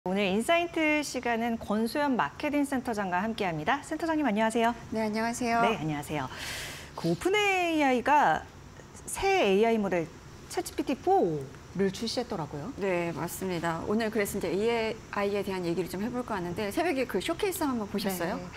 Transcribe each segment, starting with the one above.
오늘 인사이트 시간은 권소연 마케팅 센터장과 함께합니다. 센터장님 안녕하세요. 네, 안녕하세요. 네, 안녕하세요. 그 오픈 AI가 새 AI 모델 챗GPT-4를 출시했더라고요. 네, 맞습니다. 오늘 그래서 이제 AI에 대한 얘기를 좀 해볼까 하는데 새벽에 그 쇼케이스 한번 보셨어요? 네.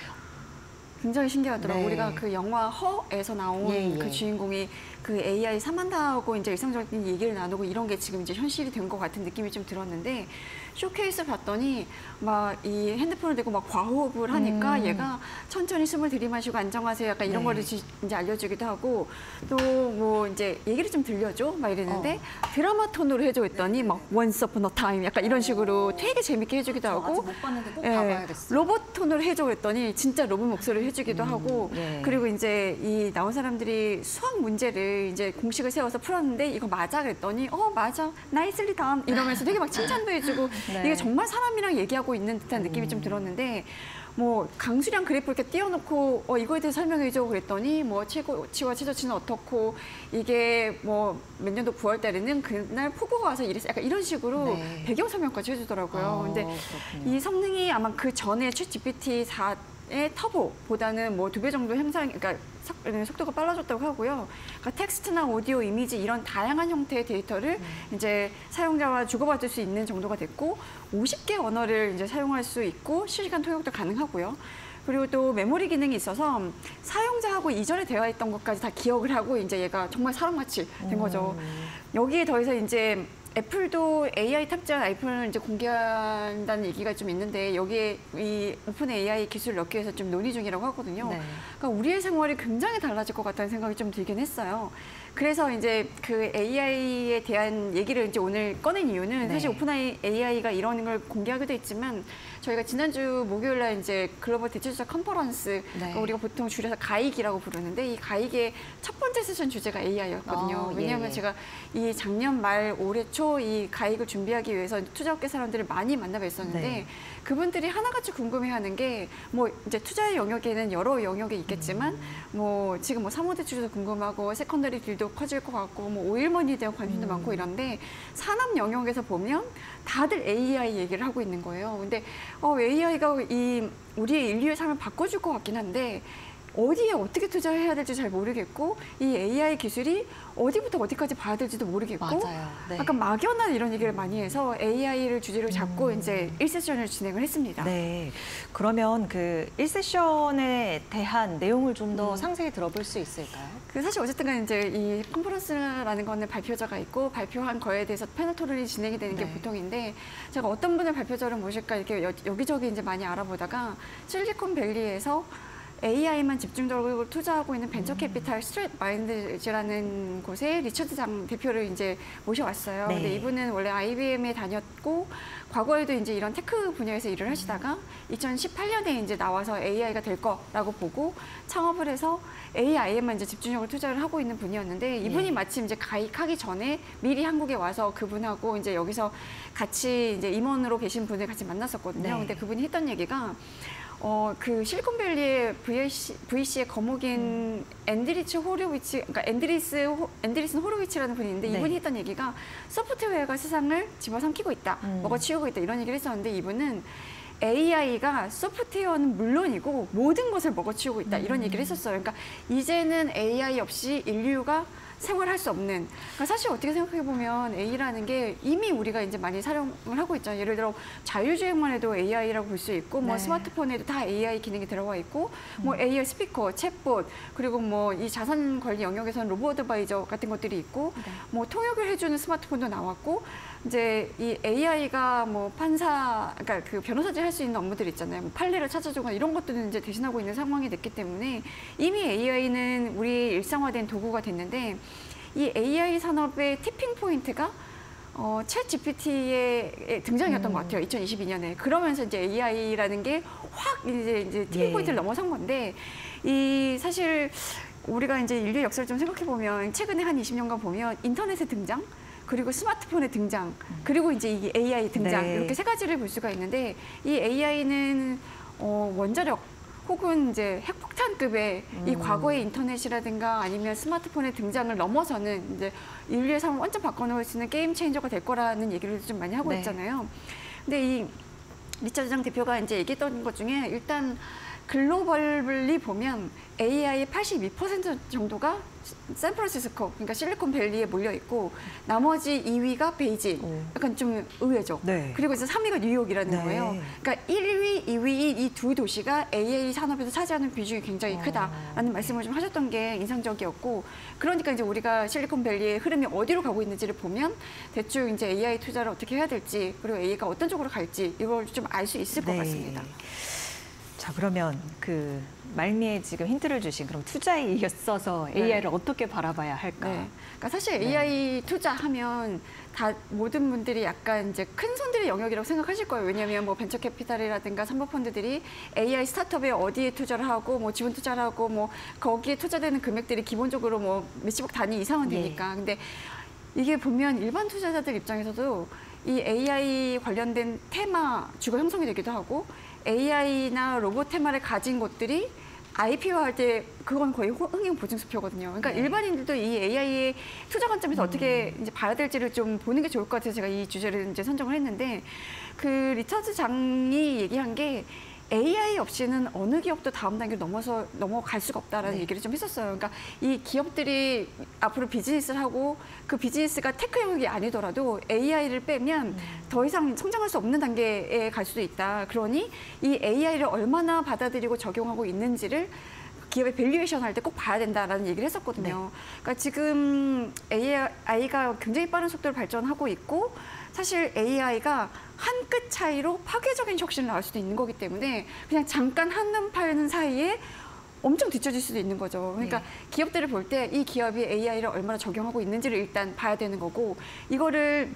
굉장히 신기하더라고요. 네. 우리가 그 영화 허에서 나온 그 주인공이 그 AI 사만다하고 이제 일상적인 얘기를 나누고 이런 게 지금 이제 현실이 된 것 같은 느낌이 좀 들었는데 쇼케이스 봤더니 막 이 핸드폰을 대고 막 과호흡을 하니까 얘가 천천히 숨을 들이마시고 안정하세요. 약간 이런 거를 이제 알려주기도 하고 또 뭐 이제 얘기를 좀 들려줘 막 이랬는데 드라마 톤으로 해줘 했더니 막 Once Upon a Time 약간 이런 식으로 되게 재밌게 해주기도 하고 아직 못 봤는데 꼭 봐봐야겠어요. 로봇 톤으로 해줘 했더니 진짜 로봇 목소리를 해주기도 하고 그리고 이제 이 나온 사람들이 수학 문제를 이제 공식을 세워서 풀었는데 이거 맞아 그랬더니 맞아 나이슬리 단 이러면서 되게 막 칭찬도 해주고 이게 정말 사람이랑 얘기하고 있는 듯한 느낌이 좀 들었는데 뭐 강수량 그래프 이렇게 띄워놓고 이거에 대해서 설명해줘 그랬더니 뭐 최고치와 최저치는 어떻고 이게 뭐 몇 년도 9월 달에는 그날 폭우가 와서 이랬어 약간 이런 식으로 배경 설명까지 해주더라고요. 근데 이 성능이 아마 그 전에 챗 GPT-4의 터보보다는 뭐 2배 정도 그러니까 속도가 빨라졌다고 하고요. 그러니까 텍스트나 오디오, 이미지 이런 다양한 형태의 데이터를 이제 사용자와 주고받을 수 있는 정도가 됐고 50개 언어를 이제 사용할 수 있고 실시간 통역도 가능하고요. 그리고 또 메모리 기능이 있어서 사용자하고 이전에 대화했던 것까지 다 기억을 하고 이제 얘가 정말 사람같이 된 거죠. 여기에 더해서 이제 애플도 AI 탑재한 아이폰을 이제 공개한다는 얘기가 좀 있는데 여기에 이 오픈 AI 기술을 넣기 위해서 좀 논의 중이라고 하거든요. 그러니까 우리의 생활이 굉장히 달라질 것 같다는 생각이 좀 들긴 했어요. 그래서 이제 그 AI에 대한 얘기를 이제 오늘 꺼낸 이유는 사실 오픈 AI가 이런 걸 공개하기도 했지만 저희가 지난주 목요일 날 이제 글로벌 대체주자 컨퍼런스 우리가 보통 줄여서 가익이라고 부르는데 이 가익의 첫 번째 세션 주제가 AI였거든요. 왜냐하면 제가 이 작년 말 올해 초 이 가익을 준비하기 위해서 투자업계 사람들을 많이 만나뵀었는데 그분들이 하나같이 궁금해하는 게 뭐 이제 투자의 영역에는 여러 영역이 있겠지만 뭐 지금 뭐 사모대출도 궁금하고 세컨더리 딜도 커질 것 같고 뭐 오일머니에 대한 관심도 많고 이런데 산업 영역에서 보면 다들 AI 얘기를 하고 있는 거예요. 근데 AI가 이 우리의 인류의 삶을 바꿔줄 것 같긴 한데 어디에 어떻게 투자해야 될지 잘 모르겠고 이 AI 기술이 어디부터 어디까지 봐야 될지도 모르겠고 약간 막연한 이런 얘기를 많이 해서 AI를 주제로 잡고 이제 1세션을 진행을 했습니다. 네. 그러면 그 1세션에 대한 내용을 좀 더 상세히 들어볼 수 있을까요? 사실 어쨌든 간에 이제 이 컨퍼런스라는 거는 발표자가 있고 발표한 거에 대해서 패널 토론이 진행이 되는 게 보통인데 제가 어떤 분을 발표자로 모실까 이렇게 여기저기 이제 많이 알아보다가 실리콘밸리에서 AI만 집중적으로 투자하고 있는 벤처 캐피탈 스트레이트 마인드즈라는 곳에 리처드 장 대표를 이제 모셔왔어요. 근데 이분은 원래 IBM에 다녔고 과거에도 이제 이런 테크 분야에서 일을 하시다가 2018년에 이제 나와서 AI가 될 거라고 보고 창업을 해서 AI에만 이제 집중적으로 투자를 하고 있는 분이었는데 이분이 마침 이제 가입하기 전에 미리 한국에 와서 그분하고 이제 여기서 같이 이제 임원으로 계신 분을 같이 만났었거든요. 근데 그분이 했던 얘기가 그 실리콘밸리의 VC의 거목인 앤드리스 호로위치, 그러니까 앤드리슨 호로위치라는 분이 있는데 이분이 했던 얘기가 소프트웨어가 세상을 집어삼키고 있다, 먹어치우고 있다 이런 얘기를 했었는데 이분은 AI가 소프트웨어는 물론이고 모든 것을 먹어치우고 있다 이런 얘기를 했었어요. 그러니까 이제는 AI 없이 인류가 생활할 수 없는. 그러니까 사실 어떻게 생각해 보면 AI라는 게 이미 우리가 이제 많이 사용을 하고 있잖아요. 예를 들어 자율주행만 해도 AI라고 볼 수 있고, 뭐 스마트폰에도 다 AI 기능이 들어가 있고, 뭐 AI 스피커, 챗봇, 그리고 뭐 이 자산 관리 영역에서는 로보 어드바이저 같은 것들이 있고, 뭐 통역을 해주는 스마트폰도 나왔고, 이제 이 AI가 뭐 판사, 그러니까 그 변호사들이 할 수 있는 업무들 있잖아요. 뭐 판례를 찾아주거나 이런 것들은 이제 대신하고 있는 상황이 됐기 때문에 이미 AI는 우리 일상화된 도구가 됐는데 이 AI 산업의 티핑 포인트가 챗 GPT의 등장이었던 것 같아요. 2022년에. 그러면서 이제 AI라는 게 확 이제 티핑 포인트를 넘어선 건데 이 사실 우리가 이제 인류 역사를 좀 생각해 보면 최근에 한 20년간 보면 인터넷의 등장 그리고 스마트폰의 등장, 그리고 이제 이 AI 등장 이렇게 세 가지를 볼 수가 있는데 이 AI는 원자력 혹은 이제 핵폭탄급의 이 과거의 인터넷이라든가 아니면 스마트폰의 등장을 넘어서는 이제 인류의 삶을 완전 바꿔놓을 수 있는 게임 체인저가 될 거라는 얘기를 좀 많이 하고 있잖아요. 근데 이 리처드 장 대표가 이제 얘기했던 것 중에 일단 글로벌리 보면 AI의 82% 정도가 샌프란시스코, 그러니까 실리콘밸리에 몰려 있고 나머지 2위가 베이징, 약간 좀 의외죠. 네. 그리고 이제 3위가 뉴욕이라는 네. 거예요. 그러니까 1위, 2위인 이 두 도시가 AI 산업에서 차지하는 비중이 굉장히 크다라는 말씀을 좀 하셨던 게 인상적이었고, 그러니까 이제 우리가 실리콘밸리의 흐름이 어디로 가고 있는지를 보면 대충 이제 AI 투자를 어떻게 해야 될지, 그리고 AI가 어떤 쪽으로 갈지 이걸 좀 알 수 있을 것 같습니다. 자, 그러면 그 말미에 지금 힌트를 주신 그럼 투자에 이어서 AI를 어떻게 바라봐야 할까? 네. 그러니까 사실 AI 투자하면 다 모든 분들이 약간 이제 큰 손들의 영역이라고 생각하실 거예요. 왜냐하면 뭐 벤처 캐피탈이라든가 사모펀드들이 AI 스타트업에 어디에 투자를 하고 뭐 지분 투자를 하고 뭐 거기에 투자되는 금액들이 기본적으로 뭐 몇십억 단위 이상은 되니까. 근데 이게 보면 일반 투자자들 입장에서도 이 AI 관련된 테마 주가 형성이 되기도 하고 AI나 로봇 테마를 가진 곳들이 IPO 할 때 그건 거의 흥행 보증수표거든요. 그러니까 일반인들도 이 AI의 투자 관점에서 어떻게 이제 봐야 될지를 좀 보는 게 좋을 것 같아서 제가 이 주제를 이제 선정을 했는데, 그 리처드 장이 얘기한 게 AI 없이는 어느 기업도 다음 단계로 넘어갈 수가 없다라는 얘기를 좀 했었어요. 그러니까 이 기업들이 앞으로 비즈니스를 하고 그 비즈니스가 테크 영역이 아니더라도 AI를 빼면 더 이상 성장할 수 없는 단계에 갈 수도 있다. 그러니 이 AI를 얼마나 받아들이고 적용하고 있는지를 기업의 밸류에이션 할 때 꼭 봐야 된다라는 얘기를 했었거든요. 그러니까 지금 AI가 굉장히 빠른 속도로 발전하고 있고, 사실 AI가 한 끗 차이로 파괴적인 혁신을 낳을 수도 있는 거기 때문에 그냥 잠깐 한눈 파는 사이에 엄청 뒤처질 수도 있는 거죠. 그러니까 기업들을 볼 때 이 기업이 AI를 얼마나 적용하고 있는지를 일단 봐야 되는 거고, 이거를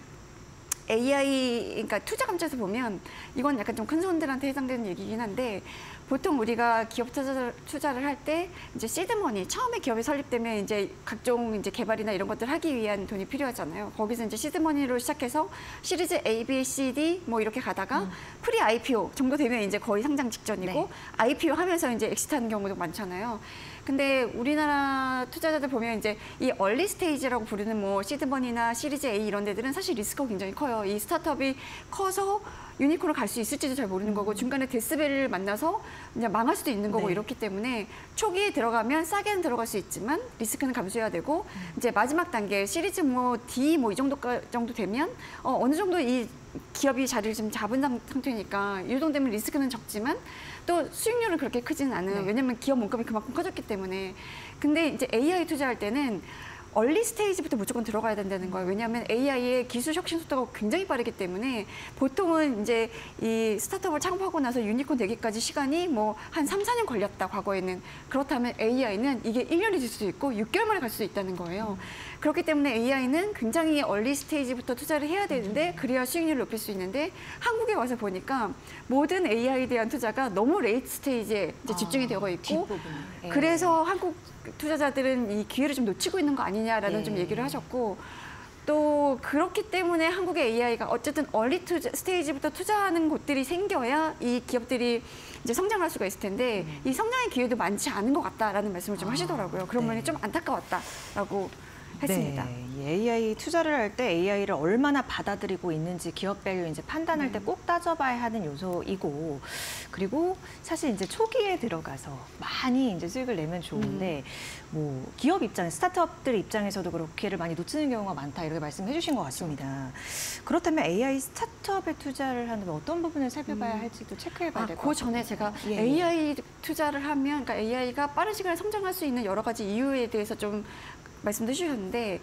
AI, 그러니까 투자 관점에서 보면 이건 약간 좀 큰 손들한테 해당되는 얘기긴 한데, 보통 우리가 기업 투자를 할 때 이제 시드머니, 처음에 기업이 설립되면 이제 각종 이제 개발이나 이런 것들 하기 위한 돈이 필요하잖아요. 거기서 이제 시드머니로 시작해서 시리즈 A, B, C, D 뭐 이렇게 가다가 프리 IPO 정도 되면 이제 거의 상장 직전이고 IPO 하면서 이제 엑시트하는 경우도 많잖아요. 근데 우리나라 투자자들 보면 이제 이 얼리 스테이지라고 부르는 뭐 시드머니나 시리즈 A 이런 데들은 사실 리스크가 굉장히 커요. 이 스타트업이 커서 유니콘으로 갈 수 있을지도 잘 모르는 거고, 중간에 데스벨을 만나서 그냥 망할 수도 있는 거고 이렇기 때문에 초기에 들어가면 싸게는 들어갈 수 있지만 리스크는 감수해야 되고, 이제 마지막 단계 시리즈 뭐 D 뭐 이 정도 되면 어느 정도 이 기업이 자리를 좀 잡은 상태니까 이 정도 되면 리스크는 적지만 또 수익률은 그렇게 크지는 않은. 왜냐하면 기업 몸값이 그만큼 커졌기 때문에. 근데 이제 AI 투자할 때는 얼리 스테이지부터 무조건 들어가야 된다는 거예요. 왜냐하면 AI의 기술 혁신 속도가 굉장히 빠르기 때문에 보통은 이제 이 스타트업을 창업하고 나서 유니콘 되기까지 시간이 뭐 한 3, 4년 걸렸다, 과거에는. 그렇다면 AI는 이게 1년이 될 수도 있고 6개월 만에 갈 수도 있다는 거예요. 그렇기 때문에 AI는 굉장히 얼리 스테이지부터 투자를 해야 되는데 그래야 수익률을 높일 수 있는데, 한국에 와서 보니까 모든 AI에 대한 투자가 너무 레이트 스테이지에 이제 집중이 되어 있고, 그래서 한국 투자자들은 이 기회를 좀 놓치고 있는 거 아니냐라는 좀 얘기를 하셨고, 또 그렇기 때문에 한국의 AI가 어쨌든 얼리 스테이지부터 투자하는 곳들이 생겨야 이 기업들이 이제 성장할 수가 있을 텐데 이 성장의 기회도 많지 않은 것 같다라는 말씀을 좀 하시더라고요. 그런 면이 좀 안타까웠다라고 했습니다. 네, AI 투자를 할 때 AI를 얼마나 받아들이고 있는지 기업 밸류 이제 판단할 때 꼭 따져봐야 하는 요소이고, 그리고 사실 이제 초기에 들어가서 많이 이제 수익을 내면 좋은데 뭐 기업 입장, 스타트업들 입장에서도 그렇게 기회를 많이 놓치는 경우가 많다, 이렇게 말씀해 주신 것 같습니다. 그렇다면 AI 스타트업에 투자를 하는데 어떤 부분을 살펴봐야 할지도 체크해봐야 될 것 같아요. 그 전에 제가 AI 투자를 하면, 그러니까 AI가 빠른 시간에 성장할 수 있는 여러 가지 이유에 대해서 좀 말씀도 주셨는데,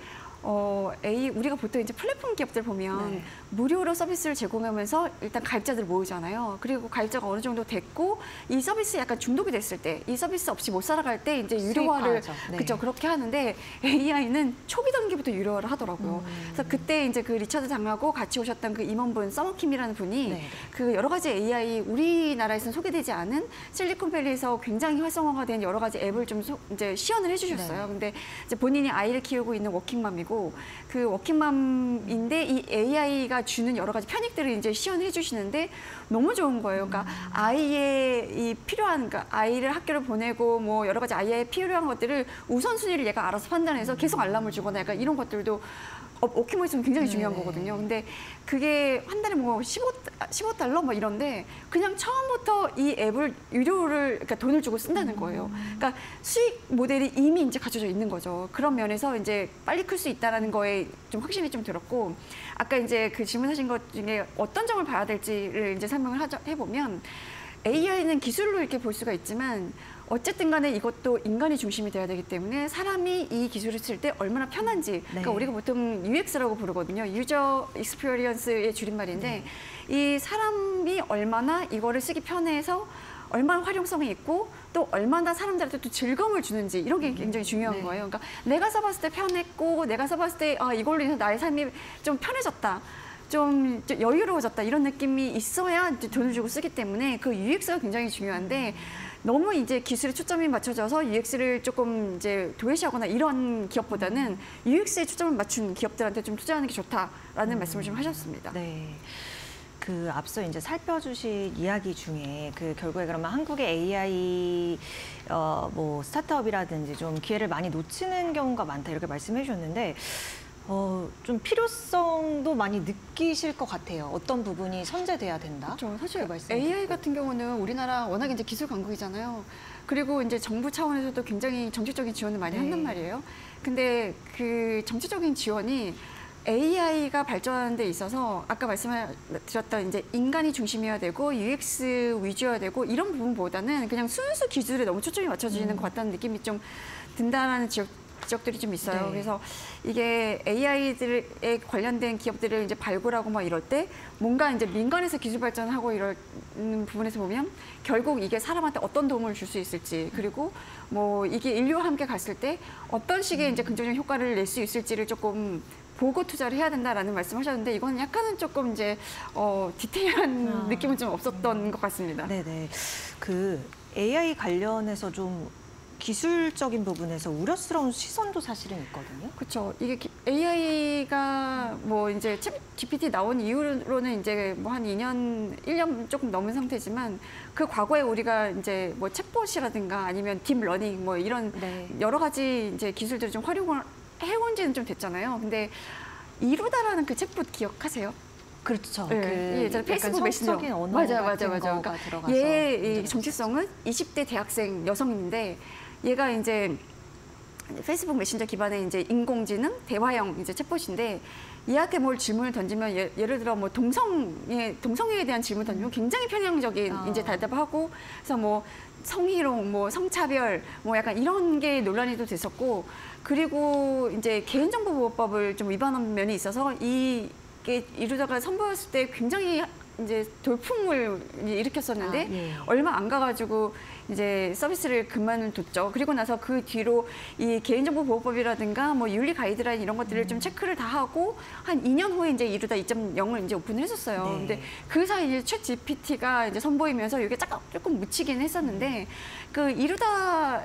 우리가 보통 이제 플랫폼 기업들 보면 무료로 서비스를 제공하면서 일단 가입자들을 모으잖아요. 그리고 가입자가 어느 정도 됐고 이 서비스에 약간 중독이 됐을 때, 이 서비스 없이 못 살아갈 때 이제 유료화를 그렇죠, 그렇게 하는데 AI는 초기 단계부터 유료화를 하더라고요. 그래서 그때 이제 그 리처드 장하고 같이 오셨던 그 임원분 서머킴이라는 분이 그 여러 가지 AI, 우리나라에서는 소개되지 않은 실리콘밸리에서 굉장히 활성화가 된 여러 가지 앱을 좀 이제 시연을 해주셨어요. 근데 이제 본인이 아이를 키우고 있는 워킹맘이고, 그 워킹맘인데 이 AI가 주는 여러 가지 편익들을 이제 시연해 주시는데 너무 좋은 거예요. 그러니까 아이의 이 필요한, 그러니까 아이를 학교를 보내고 뭐 여러 가지 아이의 필요한 것들을 우선순위를 얘가 알아서 판단해서 계속 알람을 주거나 약간 이런 것들도 워킹 있으면 굉장히 중요한 네. 거거든요. 근데 그게 한 달에 뭐 15달러 뭐 이런데 그냥 처음부터 이 앱을 유료를 그러니까 돈을 주고 쓴다는 거예요. 그러니까 수익 모델이 이미 이제 갖춰져 있는 거죠. 그런 면에서 이제 빨리 클 수 있다라는 거에 좀 확신이 좀 들었고 아까 이제 그 질문하신 것 중에 어떤 점을 봐야 될지를 이제 설명을 해보면 AI는 기술로 이렇게 볼 수가 있지만 어쨌든 간에 이것도 인간이 중심이 돼야 되기 때문에 사람이 이 기술을 쓸 때 얼마나 편한지 그러니까 우리가 보통 UX라고 부르거든요. 유저 익스피리언스의 줄임말인데 이 사람이 얼마나 이거를 쓰기 편해서 얼마나 활용성이 있고 또 얼마나 사람들한테 또 즐거움을 주는지 이런 게 굉장히 중요한 거예요. 그러니까 내가 써봤을 때 편했고 내가 써봤을 때 이걸로 인해서 나의 삶이 좀 편해졌다. 좀 여유로워졌다 이런 느낌이 있어야 이제 돈을 주고 쓰기 때문에 그 UX가 굉장히 중요한데 너무 이제 기술에 초점이 맞춰져서 UX를 조금 이제 도외시하거나 이런 기업보다는 UX에 초점을 맞춘 기업들한테 좀 투자하는 게 좋다라는 말씀을 좀 하셨습니다. 네. 그 앞서 이제 살펴주신 이야기 중에 그 결국에 그러면 한국의 AI 뭐 스타트업이라든지 좀 기회를 많이 놓치는 경우가 많다 이렇게 말씀해 주셨는데 좀 필요성도 많이 느끼실 것 같아요. 어떤 부분이 선제돼야 된다. 그렇죠. 사실 그 말씀 AI 듣고. 같은 경우는 우리나라 워낙 이제 기술 강국이잖아요. 그리고 이제 정부 차원에서도 굉장히 정책적인 지원을 많이 네. 한단 말이에요. 근데 그 정책적인 지원이 AI가 발전하는 데 있어서 아까 말씀드렸던 이제 인간이 중심이어야 되고 UX 위주여야 되고 이런 부분보다는 그냥 순수 기술에 너무 초점이 맞춰지는 것 같다는 느낌이 좀 든다라는 지적들이 좀 있어요. 네. 그래서 이게 AI들에 관련된 기업들을 이제 발굴하고 막 이럴 때 뭔가 이제 민간에서 기술 발전하고 이런 부분에서 보면 결국 이게 사람한테 어떤 도움을 줄 수 있을지 그리고 뭐 이게 인류와 함께 갔을 때 어떤 식의 이제 긍정적 효과를 낼 수 있을지를 조금 보고 투자를 해야 된다라는 말씀하셨는데 이건 약간은 조금 이제 디테일한 느낌은 좀 없었던 것 같습니다. 네네. 그 AI 관련해서 좀 기술적인 부분에서 우려스러운 시선도 사실은 있거든요. 그렇죠. 이게 AI가 뭐 이제 챗 GPT 나온 이후로는 이제 뭐 한 1년 조금 넘은 상태지만 그 과거에 우리가 이제 뭐 챗봇이라든가 아니면 딥러닝 뭐 이런 네. 여러 가지 이제 기술들을 좀 활용을 해온 지는 좀 됐잖아요. 근데 이루다라는 그 챗봇 기억하세요? 그렇죠. 네, 예전에 페이스북 메신저. 성적인 언어 맞아. 같은 거가 그러니까 들어가서 얘의 문제가 이 정체성은 20대 대학생 여성인데 얘가 이제 페이스북 메신저 기반의 이제 인공지능 대화형 이제 챗봇인데 얘한테 뭘 질문을 던지면 예를 들어 뭐 동성애에 대한 질문 던지면 굉장히 편향적인 이제 대답을 하고 그래서 뭐 성희롱, 뭐 성차별, 뭐 약간 이런 게 논란이 또 됐었고 그리고 이제 개인정보보호법을 좀 위반한 면이 있어서 이게 이루다가 선보였을 때 굉장히 이제 돌풍을 일으켰었는데 예. 얼마 안 가가지고 이제 서비스를 그만뒀죠. 그리고 나서 그 뒤로 이 개인정보보호법이라든가 뭐 윤리 가이드라인 이런 것들을 좀 체크를 다 하고 한 2년 후에 이제 이루다 2.0을 이제 오픈을 했었어요. 네. 근데 그 사이 이제 챗 GPT가 이제 선보이면서 이게 조금 묻히긴 했었는데 그 이루다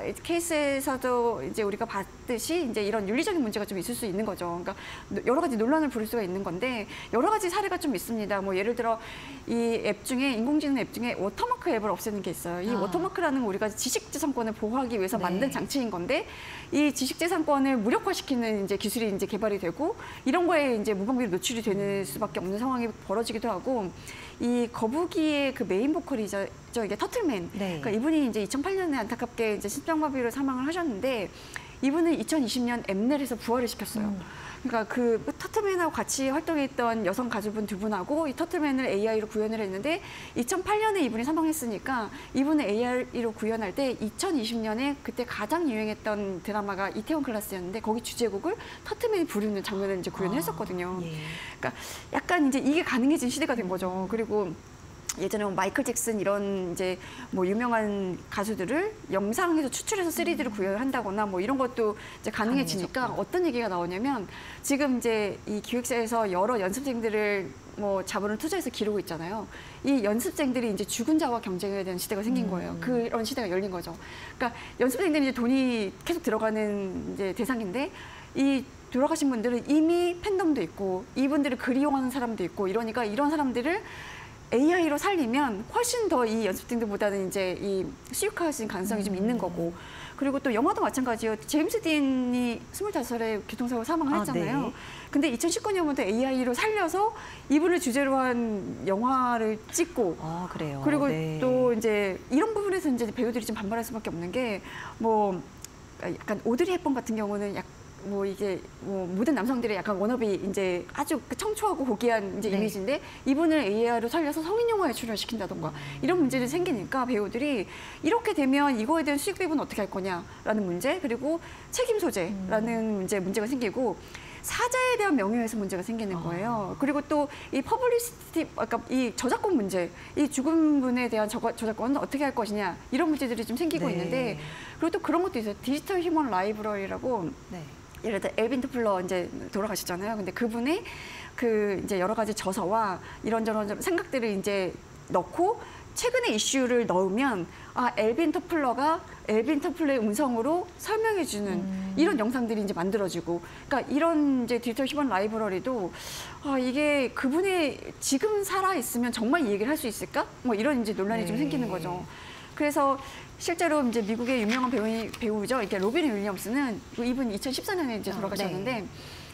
케이스에서도 이제 우리가 봤듯이 이제 이런 윤리적인 문제가 좀 있을 수 있는 거죠. 그러니까 여러 가지 논란을 부를 수가 있는 건데 여러 가지 사례가 좀 있습니다. 뭐 예를 들어 이 앱 중에 인공지능 앱 중에 워터마크 앱을 없애는 게 있어요. 이 워터마크라는 우리가 지식재산권을 보호하기 위해서 네. 만든 장치인 건데 이 지식재산권을 무력화시키는 이제 기술이 이제 개발이 되고 이런 거에 이제 무방비로 노출이 되는 수밖에 없는 상황이 벌어지기도 하고 이 거북이의 그 메인 보컬이죠. 이게 터틀맨. 네. 그러니까 이분이 이제 2008년에 안타깝게 이제 심장마비로 사망을 하셨는데 이분은 2020년 엠넷에서 부활을 시켰어요. 그러니까 그 터틀맨하고 같이 활동했던 여성 가수분 두 분하고 이 터틀맨을 AI로 구현을 했는데 2008년에 이분이 사망했으니까 이분을 AI로 구현할 때 2020년에 그때 가장 유행했던 드라마가 이태원 클라스였는데 거기 주제곡을 터틀맨이 부르는 장면을 이제 구현을 했었거든요. 예. 그러니까 약간 이제 이게 가능해진 시대가 된 거죠. 그리고 예전에 뭐 마이클 잭슨 이런 이제 뭐 유명한 가수들을 영상에서 추출해서 3D로 구현한다거나 뭐 이런 것도 이제 가능해지니까 어떤 얘기가 나오냐면 지금 이제 이 기획사에서 여러 연습생들을 뭐 자본을 투자해서 기르고 있잖아요. 이 연습생들이 이제 죽은 자와 경쟁해야 되는 시대가 생긴 거예요. 그런 시대가 열린 거죠. 그러니까 연습생들이 이제 돈이 계속 들어가는 이제 대상인데 이 돌아가신 분들은 이미 팬덤도 있고 이분들을 그리워하는 사람도 있고 이러니까 이런 사람들을 AI로 살리면 훨씬 더 이 연습생들보다는 이제 이 수익화하실 가능성이 좀 있는 거고. 그리고 또 영화도 마찬가지예요. 제임스 딘이 25살에 교통사고 사망을 했잖아요. 네. 근데 2019년부터 AI로 살려서 이분을 주제로 한 영화를 찍고 그래요. 그리고 네. 또 이제 이런 부분에서 이제 배우들이 좀 반발할 수밖에 없는 게 뭐 약간 오드리 헵번 같은 경우는 뭐 이게 뭐 모든 남성들의 약간 워너비 이제 아주 청초하고 고귀한 이제 네. 이미지인데 이분을 AI로 살려서 성인 영화에 출연시킨다던가 이런 문제들이 생기니까 배우들이 이렇게 되면 이거에 대한 수익 배분은 어떻게 할 거냐라는 문제 그리고 책임 소재라는 문제가 생기고 사자에 대한 명예훼손 문제가 생기는 거예요. 그리고 또 이 퍼블리시티, 아까 이 저작권 문제, 이 죽은 분에 대한 저작권은 어떻게 할 것이냐 이런 문제들이 좀 생기고 네. 있는데 그리고 또 그런 것도 있어요. 디지털 휴먼 라이브러리라고 네. 예를 들어 엘빈 토플러 이제 돌아가셨잖아요. 근데 그분의 그 이제 여러 가지 저서와 이런저런 생각들을 이제 넣고 최근의 이슈를 넣으면 엘빈 토플러의 음성으로 설명해주는 이런 영상들이 이제 만들어지고, 그러니까 이런 이제 디지털 휴먼 라이브러리도 이게 그분의 지금 살아 있으면 정말 이 얘기를 할 수 있을까? 뭐 이런 이제 논란이 좀 네. 생기는 거죠. 그래서 실제로 이제 미국의 유명한 배우죠. 이게 로빈 윌리엄스는 이분 2014년에 이제 돌아가셨는데. 네.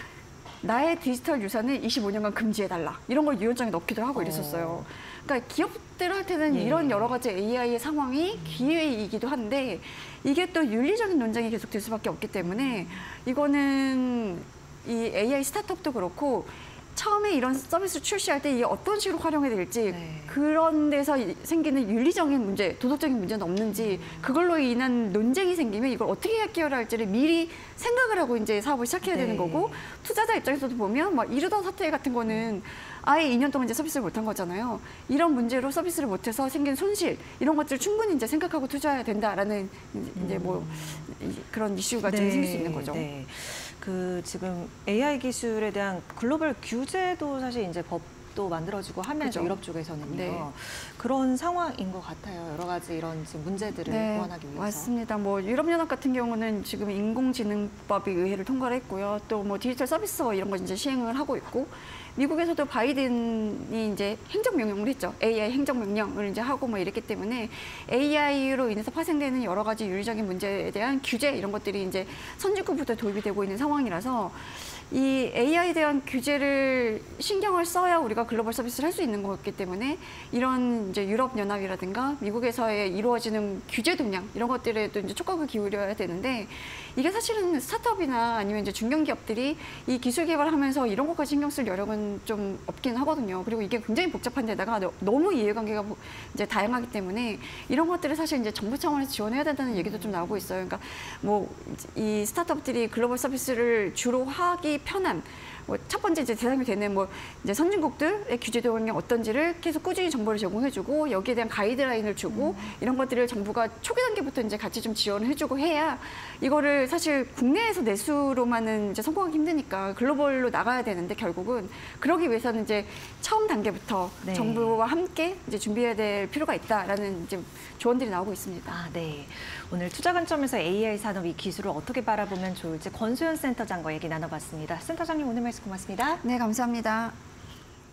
나의 디지털 유산을 25년간 금지해달라. 이런 걸 유언장에 넣기도 하고 이랬었어요. 그러니까 기업들한테는 이런 여러 가지 AI의 상황이 기회이기도 한데 이게 또 윤리적인 논쟁이 계속될 수밖에 없기 때문에 이거는 이 AI 스타트업도 그렇고 처음에 이런 서비스를 출시할 때 이게 어떤 식으로 활용해야 될지 네. 그런 데서 생기는 윤리적인 문제, 도덕적인 문제는 없는지 그걸로 인한 논쟁이 생기면 이걸 어떻게 해결해야 할지를 미리 생각을 하고 이제 사업을 시작해야 되는 네. 거고 투자자 입장에서도 보면 막 이르던 사태 같은 거는 아예 2년 동안 이제 서비스를 못한 거잖아요. 이런 문제로 서비스를 못해서 생긴 손실 이런 것들을 충분히 이제 생각하고 투자해야 된다라는 이제 뭐 그런 이슈가 좀 생길 수 있는 거죠. 네. 그 지금 AI 기술에 대한 글로벌 규제도 사실 이제 법도 만들어지고 하면서 그죠. 유럽 쪽에서는요. 네. 그런 상황인 것 같아요. 여러 가지 이런 지금 문제들을 보완하기 위해서. 맞습니다. 뭐 유럽연합 같은 경우는 지금 인공지능법이 의회를 통과를 했고요. 또 뭐 디지털 서비스와 이런 거 이제 시행을 하고 있고 미국에서도 바이든이 이제 행정명령을 했죠. AI 행정명령을 이제 하고 뭐 이랬기 때문에 AI로 인해서 파생되는 여러 가지 윤리적인 문제에 대한 규제 이런 것들이 이제 선진국부터 도입이 되고 있는 상황이라서 이 AI에 대한 규제를 신경을 써야 우리가 글로벌 서비스를 할 수 있는 거기 때문에 이런 이제 유럽연합이라든가 미국에서의 이루어지는 규제 동향 이런 것들에도 이제 촉각을 기울여야 되는데 이게 사실은 스타트업이나 아니면 이제 중견기업들이 이 기술 개발하면서 이런 것까지 신경 쓸 여력은 좀 없긴 하거든요. 그리고 이게 굉장히 복잡한 데다가 너무 이해관계가 이제 다양하기 때문에 이런 것들을 사실 이제 정부 차원에서 지원해야 된다는 얘기도 좀 나오고 있어요. 그러니까 뭐 이 스타트업들이 글로벌 서비스를 주로 하기 편한 뭐 첫 번째 이제 대상이 되는 뭐 이제 선진국들의 규제 도형이 어떤지를 계속 꾸준히 정보를 제공해주고 여기에 대한 가이드라인을 주고 이런 것들을 정부가 초기 단계부터 이제 같이 좀 지원을 해주고 해야 이거를 사실 국내에서 내수로만은 이제 성공하기 힘드니까 글로벌로 나가야 되는데 결국은 그러기 위해서는 이제 처음 단계부터 네. 정부와 함께 이제 준비해야 될 필요가 있다라는 이제 조언들이 나오고 있습니다. 네. 오늘 투자 관점에서 AI 산업 이 기술을 어떻게 바라보면 좋을지 권수연 센터장과 얘기 나눠봤습니다. 센터장님 오늘 말씀 고맙습니다. 네, 감사합니다.